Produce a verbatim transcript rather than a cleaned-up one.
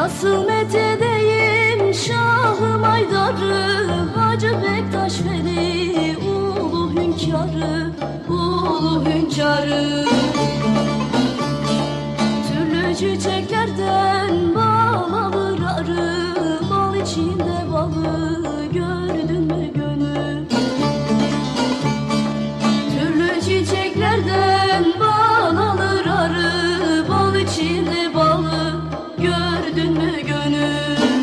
Nasıl methedeyim Şahım Aydar'ı, Hacı Bektaş Veli ulu hünkârı, ulu hünkârı. Türlü çiçeklerden bal alır arı, bal içinde balı gördün mü gönül? Türlü çiçeklerden bal alır arı, bal içinde balı gördün mü gönül?